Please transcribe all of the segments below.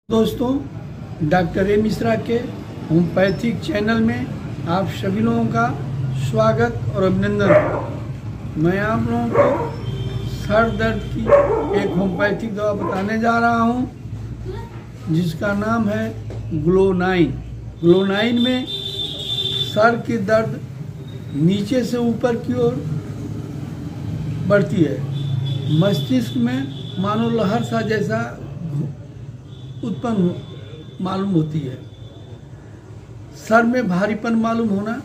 दोस्तों, doctor A Mishra के homeopathic channel में आप सभी लोगों का स्वागत और अभिनंदन। मैं आप लोगों को सर दर्द की एक होम्योपैथिक दवा बताने जा रहा हूं, जिसका नाम है ग्लो9। ग्लो9 में सर की दर्द नीचे से ऊपर की ओर बढ़ती है। मस्तिष्क में मानो लहर सा जैसा उत्पन्न मालूम होती है। सर में भारीपन मालूम होना,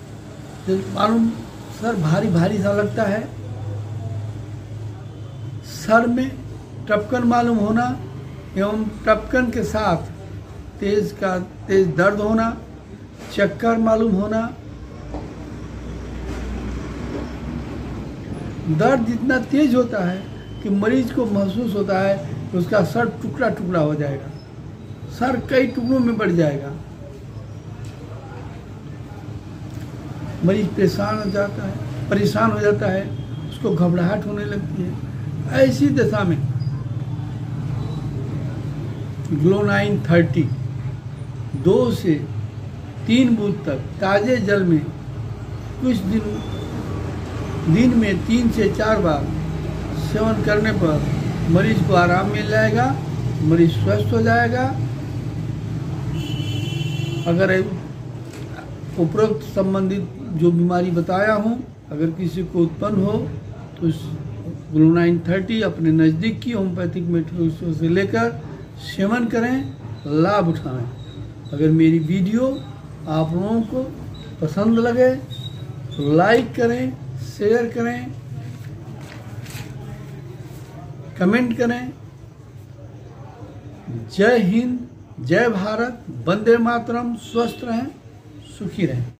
सर भारी भारी सा लगता है। सर में टपकन मालूम होना एवं टपकन के साथ तेज दर्द होना, चक्कर मालूम होना। दर्द इतना तेज होता है कि मरीज को महसूस होता है कि उसका सर टुकड़ा टुकड़ा हो जाएगा, सर कई टुकड़ों में बढ़ जाएगा। मरीज परेशान हो जाता है, उसको घबराहट होने लगती है। ऐसी दशा में ग्लो930 2 से 3 बूंद तक ताजे जल में कुछ दिन में 3 से 4 बार सेवन करने पर मरीज को आराम मिल जाएगा, मरीज स्वस्थ हो जाएगा। अगर उपरोक्त संबंधित जो बीमारी बताया हूँ अगर किसी को उत्पन्न हो तो ग्लो930 अपने नज़दीक की होम्योपैथिक मेडिकल से लेकर सेवन करें, लाभ उठाएं। अगर मेरी वीडियो आप लोगों को पसंद लगे तो लाइक करें, शेयर करें, कमेंट करें। जय हिंद, जय भारत, वंदे मातरम। स्वस्थ रहें, सुखी रहें।